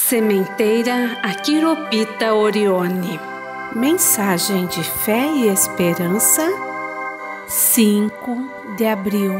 Sementeira Aquiropita Orione. Mensagem de fé e esperança, 5 de abril.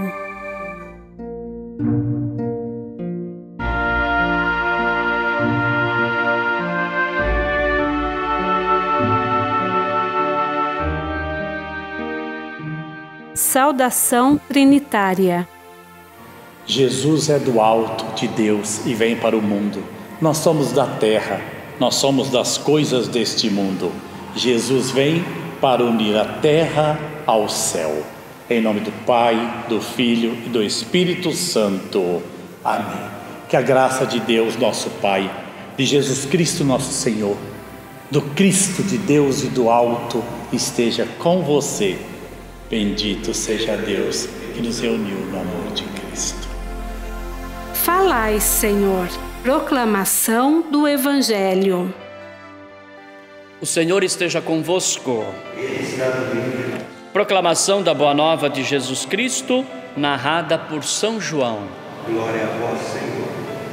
Saudação trinitária. Jesus é do alto de Deus e vem para o mundo. Nós somos da terra, nós somos das coisas deste mundo. Jesus vem para unir a terra ao céu. Em nome do Pai, do Filho e do Espírito Santo. Amém. Que a graça de Deus, nosso Pai, de Jesus Cristo, nosso Senhor, do Cristo de Deus e do alto esteja com você. Bendito seja Deus que nos reuniu no amor de Cristo. Falai, Senhor. Proclamação do Evangelho. O Senhor esteja convosco. Proclamação da Boa Nova de Jesus Cristo, narrada por São João. Glória a vós, Senhor.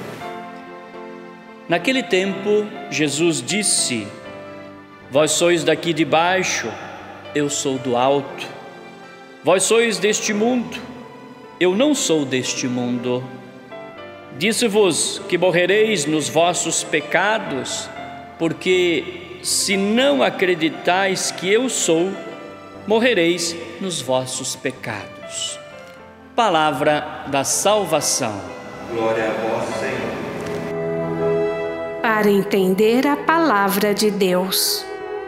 Naquele tempo, Jesus disse: Vós sois daqui de baixo, eu sou do alto. Vós sois deste mundo, eu não sou deste mundo. Disse-vos que morrereis nos vossos pecados, porque se não acreditais que eu sou, morrereis nos vossos pecados. Palavra da salvação. Glória a vós, Senhor. Para entender a palavra de Deus.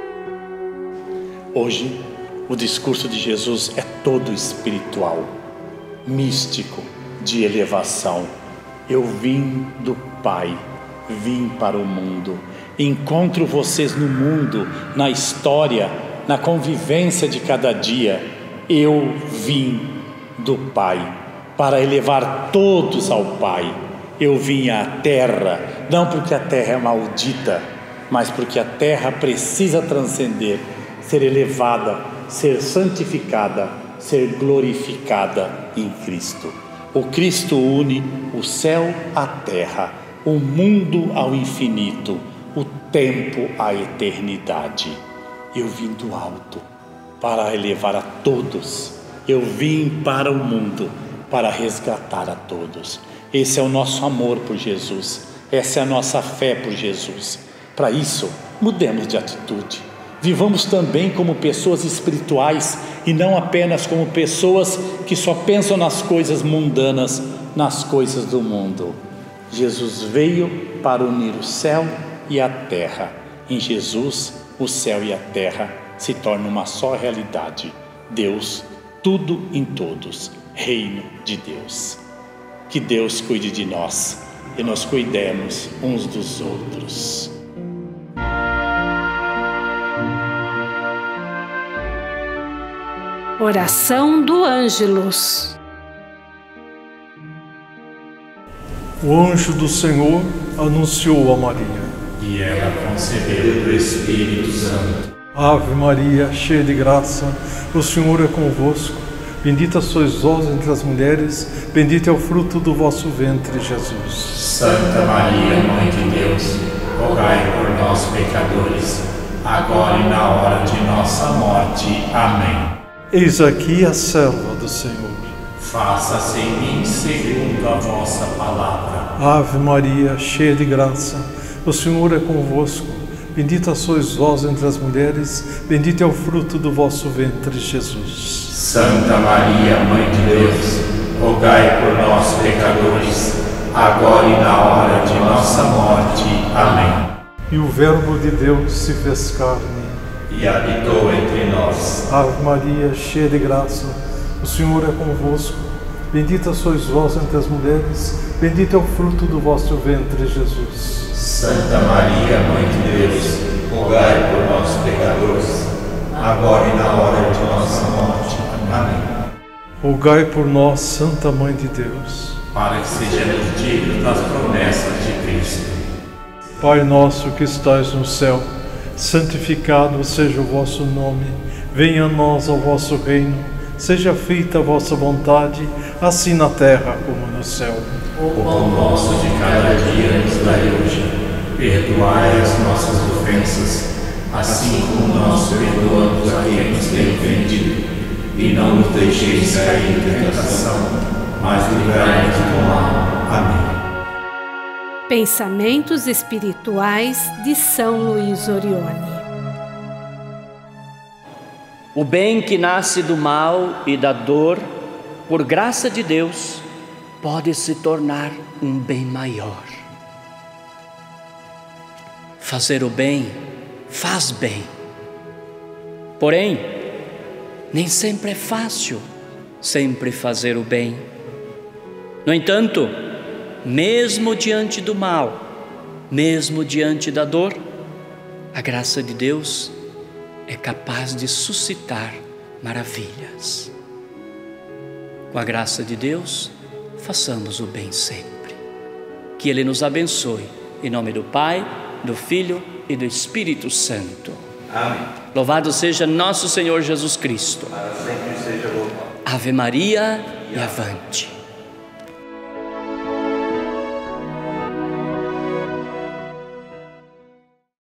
Hoje, o discurso de Jesus é todo espiritual, místico, de elevação. Eu vim do Pai, vim para o mundo. Encontro vocês no mundo, na história, na convivência de cada dia. Eu vim do Pai para elevar todos ao Pai. Eu vim à terra, não porque a terra é maldita, mas porque a terra precisa transcender, ser elevada, ser santificada, ser glorificada em Cristo. O Cristo une o céu à terra, o mundo ao infinito, o tempo à eternidade. Eu vim do alto para elevar a todos. Eu vim para o mundo para resgatar a todos. Esse é o nosso amor por Jesus. Essa é a nossa fé por Jesus. Para isso, mudemos de atitude. Vivamos também como pessoas espirituais e não apenas como pessoas que só pensam nas coisas mundanas, nas coisas do mundo. Jesus veio para unir o céu e a terra. Em Jesus, o céu e a terra se tornam uma só realidade. Deus, tudo em todos, reino de Deus. Que Deus cuide de nós e nós cuidemos uns dos outros. Oração do Ângelus. O anjo do Senhor anunciou a Maria. E ela concebeu do Espírito Santo. Ave Maria, cheia de graça, o Senhor é convosco. Bendita sois vós entre as mulheres, bendito é o fruto do vosso ventre, Jesus. Santa Maria, Mãe de Deus, rogai por nós, pecadores, agora e na hora de nossa morte. Amém. Eis aqui a serva do Senhor. Faça-se em mim segundo a vossa palavra. Ave Maria, cheia de graça, o Senhor é convosco. Bendita sois vós entre as mulheres, bendito é o fruto do vosso ventre, Jesus. Santa Maria, Mãe de Deus, rogai por nós, pecadores, agora e na hora de nossa morte. Amém. E o Verbo de Deus se fez carne e habitou entre nós. Ave Maria, cheia de graça, o Senhor é convosco. Bendita sois vós entre as mulheres, bendito é o fruto do vosso ventre, Jesus. Santa Maria, Mãe de Deus, rogai por nós, pecadores, agora e na hora de nossa morte. Amém. Rogai por nós, Santa Mãe de Deus, para que sejamos dignos das promessas de Cristo. Pai nosso que estais no céu, santificado seja o vosso nome, venha a nós o vosso reino, seja feita a vossa vontade, assim na terra como no céu. O pão nosso de cada dia nos dai hoje, perdoai as nossas ofensas, assim como nós perdoamos a quem nos tem ofendido. E não nos deixeis cair em tentação, mas livrai-nos do mal. Amém. Pensamentos espirituais de São Luís Orione. O bem que nasce do mal e da dor, por graça de Deus, pode se tornar um bem maior. Fazer o bem faz bem. Porém, nem sempre é fácil sempre fazer o bem. No entanto, mesmo diante do mal, mesmo diante da dor, a graça de Deus é capaz de suscitar maravilhas. Com a graça de Deus, façamos o bem sempre. Que Ele nos abençoe. Em nome do Pai, do Filho e do Espírito Santo. Amém. Louvado seja nosso Senhor Jesus Cristo. Para sempre seja louvado. Ave Maria e avante.